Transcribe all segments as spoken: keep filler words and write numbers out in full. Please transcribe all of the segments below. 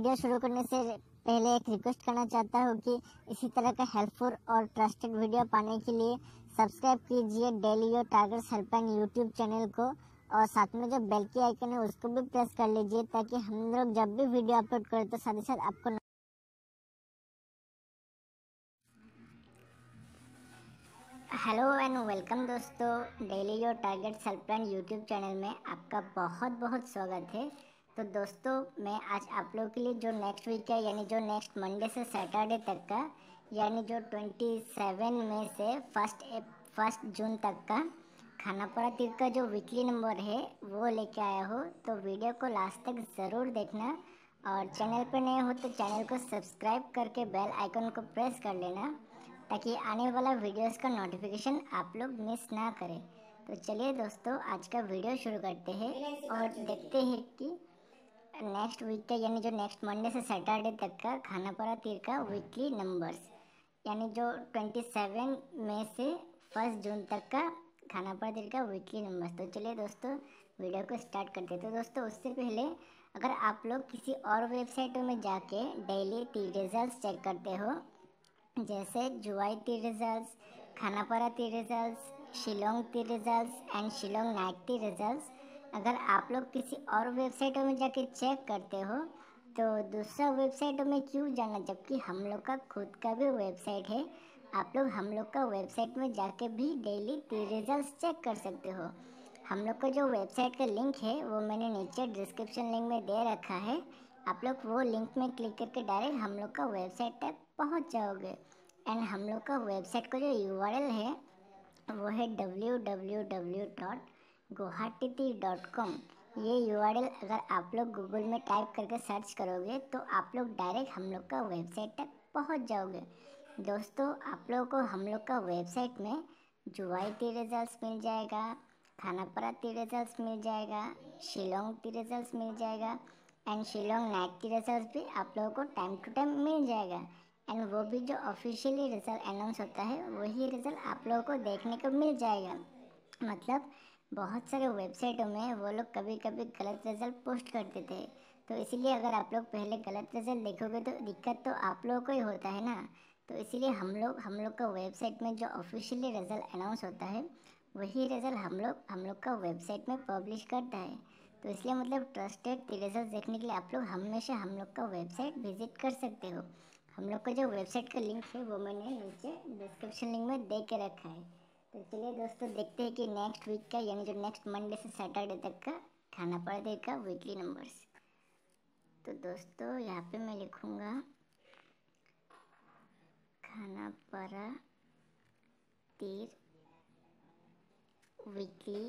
Video शुरू करने से पहले एक रिक्वेस्ट करना चाहता हूँ कि इसी तरह का हेल्पफुल और ट्रस्टेड वीडियो पाने के लिए सब्सक्राइब कीजिए daily your targets helpline YouTube channel को, और साथ में जो बेल की आइकन है उसको भी प्रेस कर लीजिए ताकि हम लोग जब भी वीडियो अपलोड करें तो साथ ही साथ आपको। हेलो एंड वेलकम दोस्तों, daily your targets helpline YouTube channel में आपका बहुत बहुत स्वागत है। तो दोस्तों, मैं आज आप लोगों के लिए जो नेक्स्ट वीक है यानी जो नेक्स्ट मंडे से सैटरडे तक का यानी जो सत्ताईस मई से फर्स्ट फर्स्ट जून तक का खानापारा तीर का जो वीकली नंबर है वो लेके आया हो। तो वीडियो को लास्ट तक ज़रूर देखना, और चैनल पर नए हो तो चैनल को सब्सक्राइब करके बेल आइकन को प्रेस कर लेना ताकि आने वाला वीडियोस का नोटिफिकेशन आप लोग मिस ना करें। तो चलिए दोस्तों, आज का वीडियो शुरू करते हैं और देखते हैं कि नेक्स्ट वीक का यानी जो नेक्स्ट मंडे से सैटरडे तक का खानापारा तीर का वीकली नंबर्स यानी जो सत्ताईस मई से फर्स्ट जून तक का खानापारा तीर का वीकली नंबर्स। तो चलिए दोस्तों, वीडियो को स्टार्ट करते हैं। तो दोस्तों, उससे पहले अगर आप लोग किसी और वेबसाइटों में जाके डेली तीर रिजल्ट चेक करते हो, जैसे जुवाई तीर रिजल्ट्स, खानापारा तीर results, Shillong Teer results and Shillong night Teer results, अगर आप लोग किसी और वेबसाइटों में जाके चेक करते हो तो दूसरा वेबसाइटों में क्यों जाना, जबकि हम लोग का खुद का भी वेबसाइट है। आप लोग हम लोग का वेबसाइट में जाके भी डेली तीर रिजल्ट्स चेक कर सकते हो। हम लोग का जो वेबसाइट का लिंक है वो मैंने नीचे डिस्क्रिप्शन लिंक में दे रखा है। आप लोग वो लिंक में क्लिक करके डायरेक्ट हम लोग का वेबसाइट तक पहुंच जाओगे। एंड हम लोग का वेबसाइट का जो यू आर एल है वो है W W W dot Guwahati dot com. ये यू आर एल अगर आप लोग गूगल में टाइप करके सर्च करोगे तो आप लोग डायरेक्ट हम लोग का वेबसाइट तक पहुंच जाओगे। दोस्तों, आप लोगों को हम लोग का वेबसाइट में जुवाई तीर रिजल्ट्स मिल जाएगा, खानापारा तीर रिजल्ट्स मिल जाएगा, शिलोंग तीर रिजल्ट्स मिल जाएगा and Shillong night Teer results भी आप लोगों को टाइम टू टाइम मिल जाएगा। एंड वो भी जो ऑफिशियली रिजल्ट अनाउंस होता है वही रिजल्ट आप लोगों को देखने को मिल जाएगा। मतलब बहुत सारे वेबसाइटों में वो लोग कभी कभी गलत रिजल्ट पोस्ट करते थे, तो इसीलिए अगर आप लोग पहले गलत रिजल्ट देखोगे तो दिक्कत तो आप लोगों को ही होता है ना। तो इसीलिए हम लोग हम लोग का वेबसाइट में जो ऑफिशियली रिजल्ट अनाउंस होता है वही रिजल्ट हम लोग हम लोग का वेबसाइट में पब्लिश करता है। तो इसलिए मतलब ट्रस्टेड रिजल्ट देखने के लिए आप लोग हमेशा हम लोग का वेबसाइट विजिट कर सकते हो। हम लोग का जो वेबसाइट का लिंक है वो मैंने नीचे डिस्क्रिप्शन लिंक में दे के रखा है। तो चलिए दोस्तों, देखते हैं कि नेक्स्ट वीक का यानी जो नेक्स्ट मंडे से सैटरडे तक का खानापारा तीर का वीकली नंबर्स। तो दोस्तों, यहाँ पे मैं लिखूँगा Khanapara Teer weekly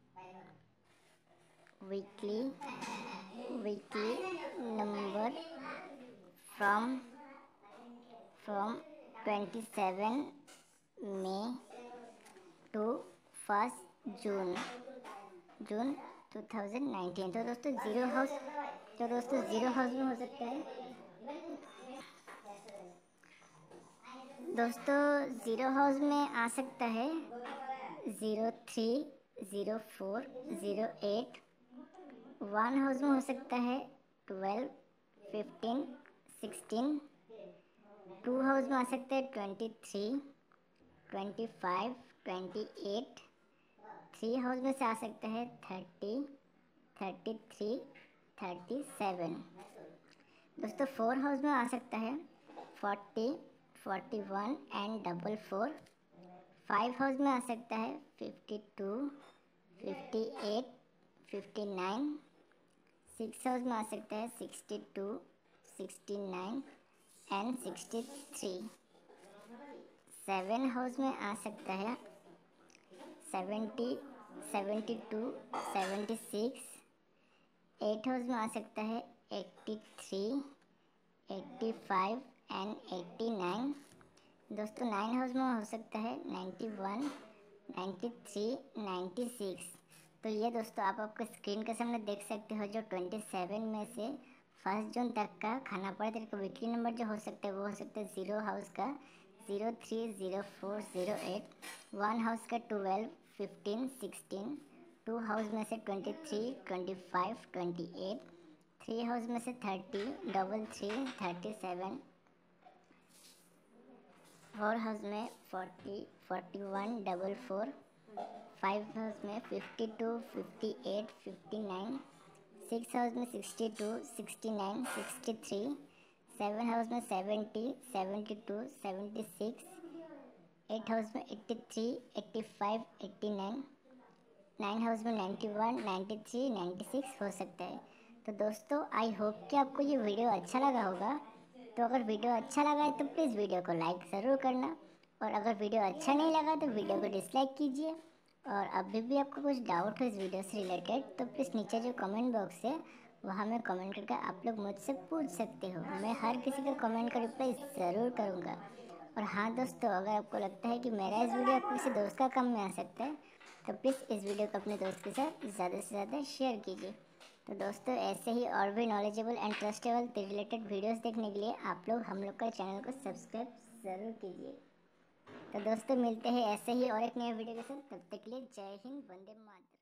weekly weekly number from from सत्ताईस मई to first June June two thousand nineteen. तो दोस्तों ज़ीरो हाउस तो दोस्तों ज़ीरो हाउस में हो सकता है दोस्तों ज़ीरो हाउस में आ सकता है zero three zero four zero eight. One house में हो सकता है twelve fifteen sixteen. Two house में आ सकता है twenty three twenty five twenty eight. Three house में से आ सकता है thirty thirty three thirty seven. दोस्तों फोर हाउस में आ सकता है forty forty one and double four. Five house में आ सकता है fifty two fifty eight fifty nine. Six house में आ सकता है sixty two sixty nine and sixty three. Seven house में आ सकता है seventy seventy two seventy six. Eight house में आ सकता है eighty three eighty five and eighty nine. दोस्तों नाइन हाउस में हो सकता है ninety one ninety three ninety six. तो ये दोस्तों आप आपके स्क्रीन के सामने देख सकते हो जो सत्ताईस में से फर्स्ट जून तक का खानापारा तीर का वीकली नंबर जो हो सकता है वो हो सकता है ज़ीरो हाउस का zero three zero four zero eight. One house का twelve fifteen sixteen. Two house में से twenty three twenty five twenty eight. Three house में से thirty, double three thirty seven, four house में forty, forty one, double four, five house में fifty two, fifty eight, fifty nine, six house में sixty two, sixty nine, sixty three, seven house में seventy, seventy two, seventy six, eight house में eighty three, eighty five, eighty nine, nine house में ninety one, ninety three, ninety six हो सकता है। तो दोस्तों I hope कि आपको ये वीडियो अच्छा लगा होगा। तो अगर वीडियो अच्छा लगा है तो प्लीज़ वीडियो को लाइक ज़रूर करना, और अगर वीडियो अच्छा नहीं लगा तो वीडियो को डिसलाइक कीजिए। और अभी भी आपको कुछ डाउट हो इस वीडियो से रिलेटेड तो प्लीज़ नीचे जो कमेंट बॉक्स है वहाँ में कमेंट करके आप लोग मुझसे पूछ सकते हो। मैं हर किसी का कमेंट का रिप्लाई ज़रूर करूँगा। और हाँ दोस्तों, अगर आपको लगता है कि मेरा इस वीडियो आपको किसी दोस्त का काम में आ सकता है तो प्लीज़ इस वीडियो को अपने दोस्त के साथ ज़्यादा से ज़्यादा शेयर कीजिए। तो दोस्तों ऐसे ही और भी knowledgeable and trustable related videos देखने के लिए आप लोग हम लोग का चैनल को सब्सक्राइब ज़रूर कीजिए। तो दोस्तों मिलते हैं ऐसे ही और एक नए वीडियो के साथ, तब तक के लिए जय हिंद, वंदे मातरम।